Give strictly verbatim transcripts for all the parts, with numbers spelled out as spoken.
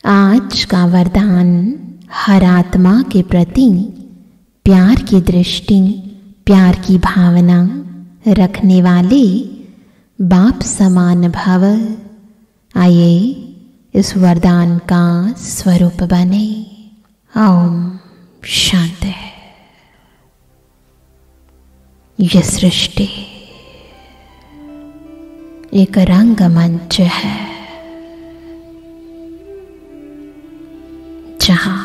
आज का वरदान हर आत्मा के प्रति प्यार की दृष्टि, प्यार की भावना रखने वाले बाप समान भव। आइए इस वरदान का स्वरूप बने। ओम शांति। यह सृष्टि एक रंगमंच है जहां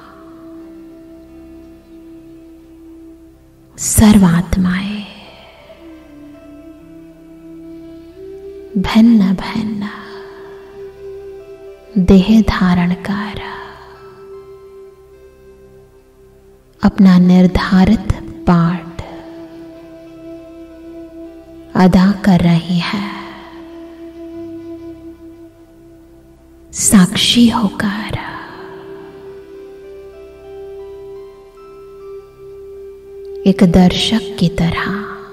सर्वात्माएं भिन्न भिन्न देह धारण कर अपना निर्धारित पाठ अदा कर रही है। साक्षी होकर एक दर्शक की तरह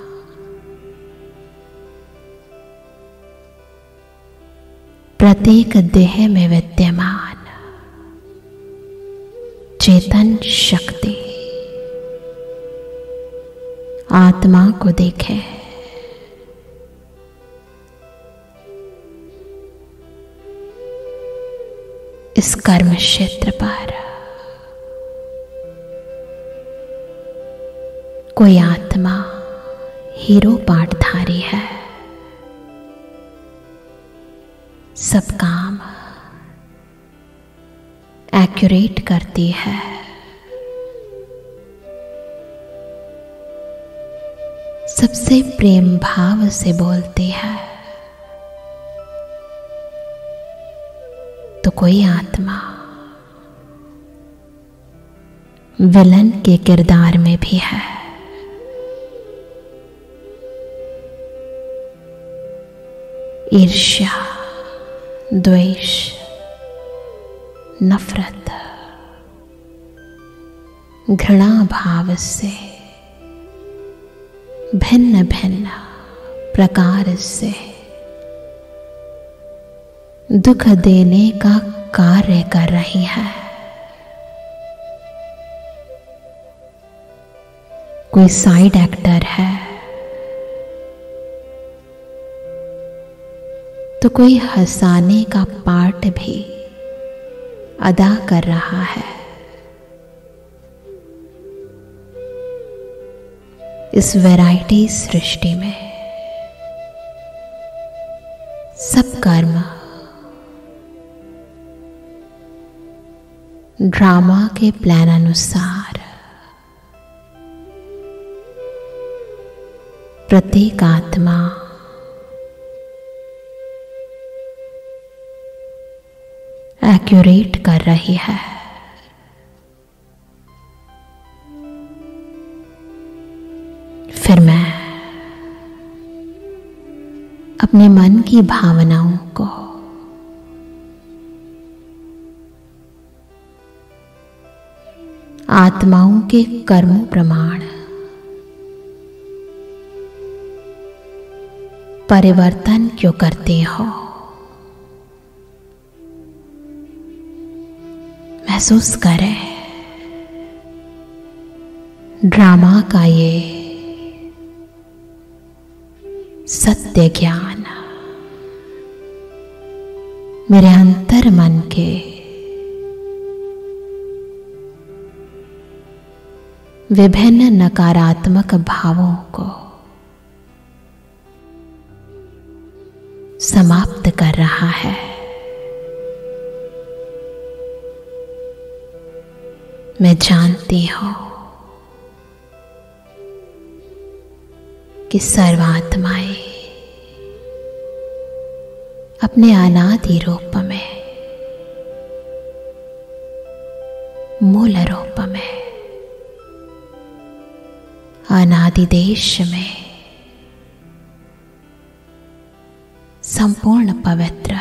प्रत्येक देह में विद्यमान चेतन शक्ति आत्मा को देखे। इस कर्म क्षेत्र पर कोई आत्मा हीरो पाठधारी है। सब काम एक्यूरेट करती है। सबसे प्रेम भाव से बोलती है। तो कोई आत्मा विलन के किरदार में भी है। ईर्ष्या, द्वेष, नफरत, घृणा भाव से भिन्न भिन्न प्रकार से दुख देने का कार्य कर रही है। कोई साइड एक्टर है तो कोई हंसाने का पार्ट भी अदा कर रहा है। इस वैरायटी सृष्टि में सब कर्म ड्रामा के प्लान अनुसार प्रत्येक आत्मा एक्यूरेट कर रही है। फिर मैं अपने मन की भावनाओं को आत्माओं के कर्म प्रमाण परिवर्तन क्यों करते हो महसूस करें। ड्रामा का ये सत्य ज्ञान मेरे अंतर मन के विभिन्न नकारात्मक भावों को समाप्त कर रहा है। मैं जानती हूं कि सर्वात्माएं अपने अनादि रूप में, मूल रूप में, अनादि देश में संपूर्ण पवित्र,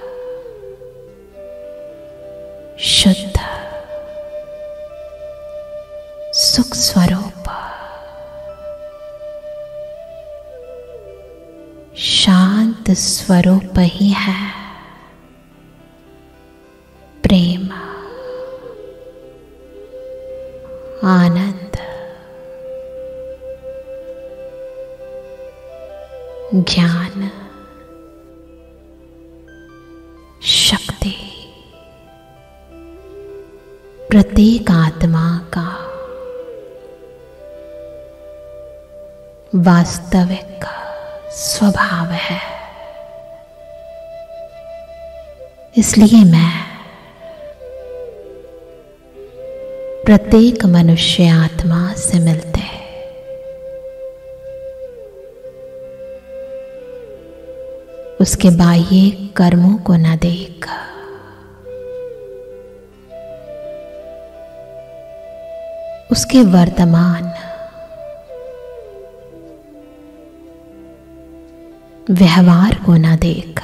शुद्ध, सुख स्वरूप, शांत स्वरूप ही है। प्रेम आनंद, ज्ञान, शक्ति प्रत्येक आत्मा का वास्तविक स्वभाव है। इसलिए मैं प्रत्येक मनुष्य आत्मा से मिलते उसके बाह्य कर्मों को न देख उसके वर्तमान व्यवहार को न देख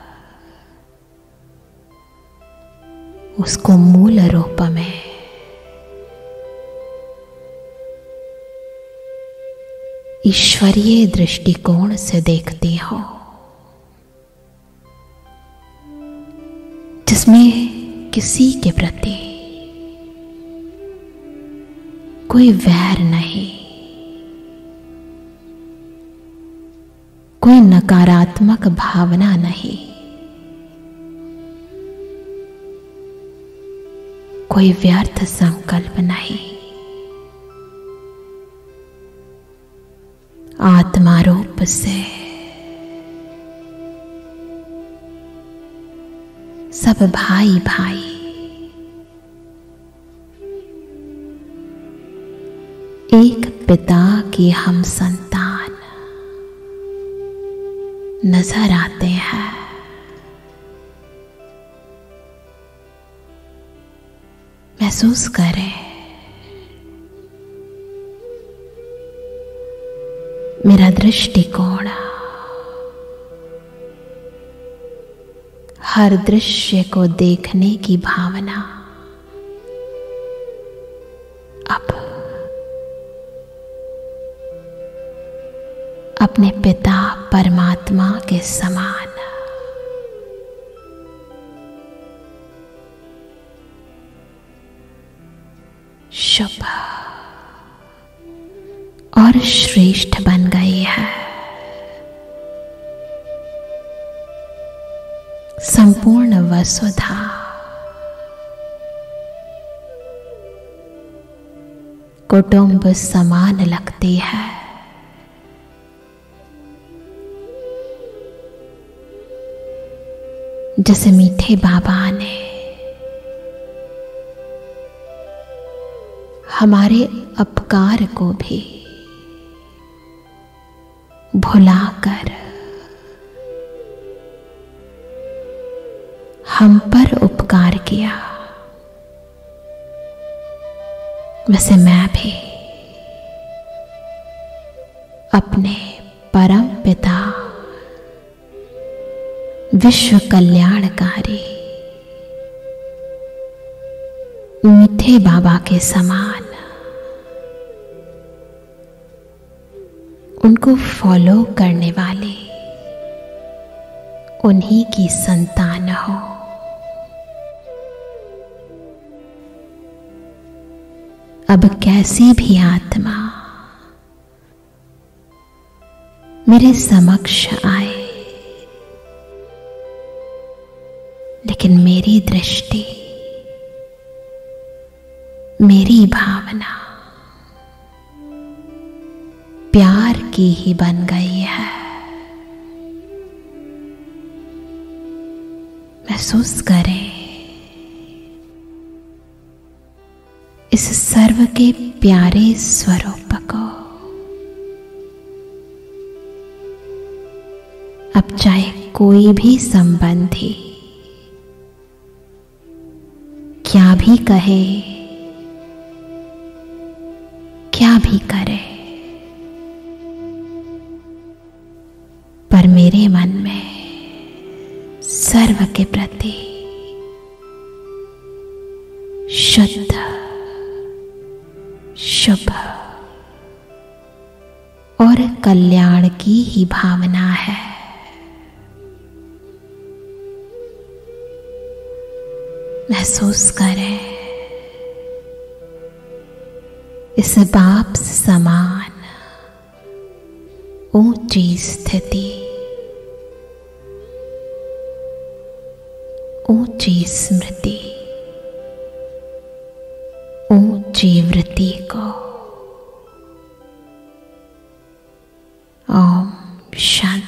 उसको मूल रूप में ईश्वरीय दृष्टिकोण से देखती हो, जिसमें किसी के प्रति कोई वैर नहीं, कोई नकारात्मक भावना नहीं, कोई व्यर्थ संकल्प नहीं। आत्मा रूप से सब भाई भाई एक पिता की हम संतान नजर आते हैं। महसूस करें, मेरा दृष्टिकोण हर दृश्य को देखने की भावना अब अपने पिता परमात्मा के समान शुभ और श्रेष्ठ बन गई है। संपूर्ण वसुधा कुटुंब समान लगती है। जैसे मीठे बाबा ने हमारे अपकार को भी भुलाकर हम पर उपकार किया, वैसे मैं भी अपने परम पिता विश्व कल्याणकारी मीठे बाबा के समान उनको फॉलो करने वाले उन्हीं की संतान हो। अब कैसी भी आत्मा मेरे समक्ष आए, लेकिन मेरी दृष्टि, मेरी भावना प्यार की ही बन गई है। महसूस करें इस सर्व के प्यारे स्वरूप को। अब चाहे कोई भी संबंधी क्या भी कहे, क्या भी करे, पर मेरे मन में सर्व के प्रति शुद्ध, शुभ और कल्याण की ही भावना है। महसूस करें इस बाप समान ऊंची स्थिति, ऊंची स्मृति, ऊंची वृत्ति को ओम शांति।